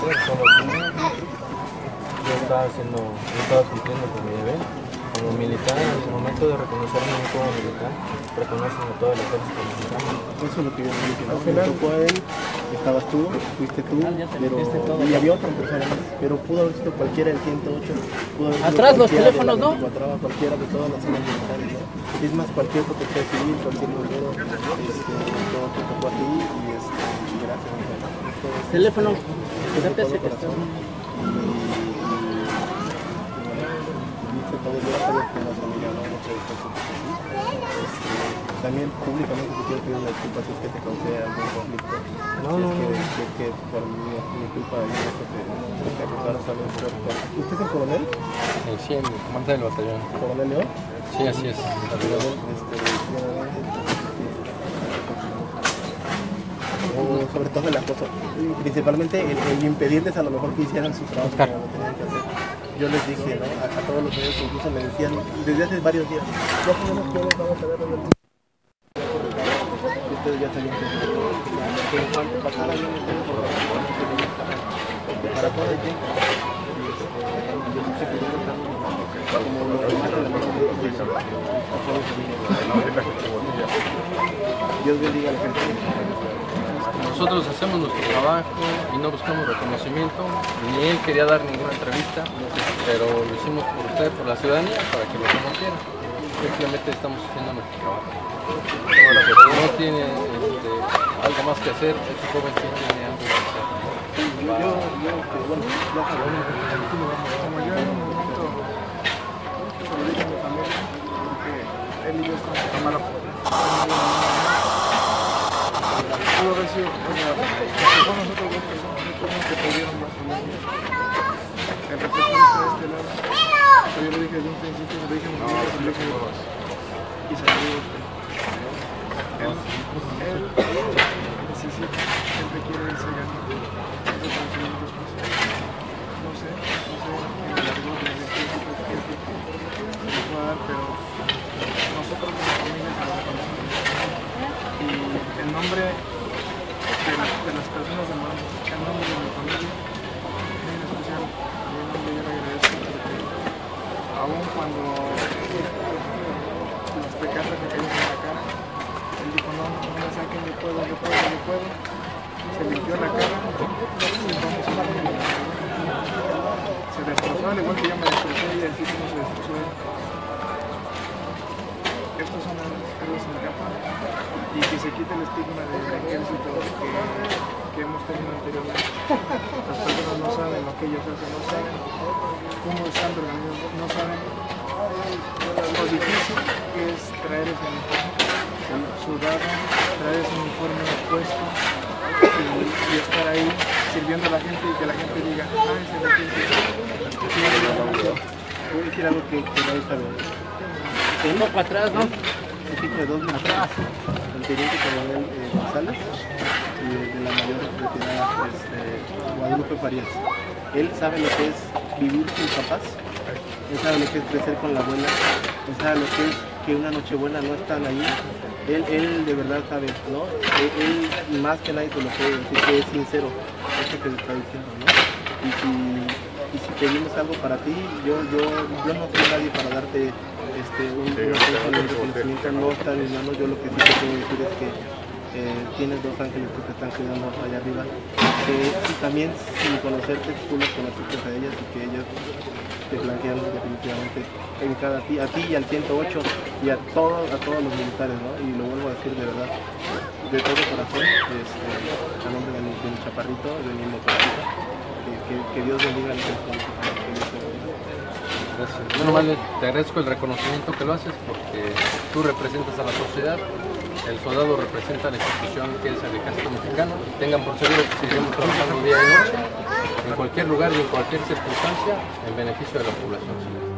hacer, solo que yo estaba cumpliendo con mi deber. Como militar, en el momento de reconocerme a mí como militar, reconocen a todo el ejército mexicano. Eso es lo que yo me dije, ¿no? Se le tocó a él, estabas tú, fuiste tú, pero, y había otra persona más, pero pudo haber sido cualquiera del 108, pudo haber sido atrás los teléfonos, de la ¿no? Cualquiera de todas las zonas militares, ¿no? Es más, cualquier protección civil, cualquier bombero, todo te tocó a ti y gracias. Teléfono. También públicamente te quiero pedir una disculpa si es que te causé algún conflicto. No. Es que por mi culpa te acusaron a los. ¿Usted es el coronel? Sí, el comandante del batallón. ¿Coronel León? Sí, así es. Sobre todo el acoso, principalmente el impedirles a lo mejor que hicieran su trabajo como lo tenían que hacer. Yo les dije, ¿no? A todos los medios, incluso me decían desde hace varios días, ya sabemos quiénes vamos a ver los del... Ustedes ya sabían que en cuanto pasara bien el tiempo, para todo el tiempo, yo sé que como lo demás de la mano Dios bendiga al ejército. Nosotros hacemos nuestro trabajo y no buscamos reconocimiento, ni él quería dar ninguna entrevista, pero lo hicimos por usted, por la ciudadanía, para que lo conocieran. Simplemente estamos haciendo nuestro trabajo. Si no tiene algo más que hacer, este joven sí tiene algo que hacer. Bueno, ya sabemos. Como yo en un momento se lo dije a mi familia, porque él y yo estamos en mala pudo haber sido, o sea, fue nosotros dos personas que pudieron más o menos. El representante de este lado, yo le dije desde un principio, le dije a mi familia, le dije y se lo digo a usted. Él necesita, él requiere irse ganando reconocimientos especiales. No sé, en el argot del ejército que se pueda dar, pero nosotros como familia se lo reconocemos. Y en nombre de las personas de Morelos, en nombre de mi familia, en especial, en nombre yo le agradezco porque aún cuando los pecados me cayeron en la cara, él dijo no me saquen, yo puedo, se limpió la cara y vamos a ver. Se destrozó, al igual que yo me destrocé y así como se destrozó él. Estos son los perros en capa y que se quite el estigma del ejército que hemos tenido anteriormente. Las personas no saben lo que ellos hacen, no saben cómo están organizados, no saben lo difícil que es traer ese uniforme, sudado, traer ese uniforme puesto y estar ahí sirviendo a la gente y que la gente diga, ah, ese es el ejército. Voy a decir algo que nadie sabe. Un poco atrás, ¿no? Un tipo de 2 militares, el teniente coronel González y de la mayor retirada Guadalupe Farías. Él sabe lo que es vivir sin papás, él sabe lo que es crecer con la abuela, él sabe lo que es que una nochebuena no están ahí. Él de verdad sabe, ¿no? Él más que nadie te lo puede decir, que es sincero, eso que te está diciendo, ¿no? Y si pedimos algo para ti, yo no soy nadie para darte un reconocimiento, no está en mis manos. Yo lo que sí te puedo decir es que tienes 2 ángeles que te están cuidando allá arriba, y también sin conocerte, tú los conociste a ellas y que ellas te flanquean definitivamente en cada a ti y al 108 y a todos los militares, ¿no? Y lo vuelvo a decir de verdad, de todo corazón, a nombre de mi chaparrito, de mi motorcita, que Dios bendiga al ejército. Gracias. Bueno, vale, te agradezco el reconocimiento que lo haces porque tú representas a la sociedad, el soldado representa a la institución que es el ejército mexicano. Tengan por seguro que seguiremos trabajando día y noche, en cualquier lugar y en cualquier circunstancia, en beneficio de la población.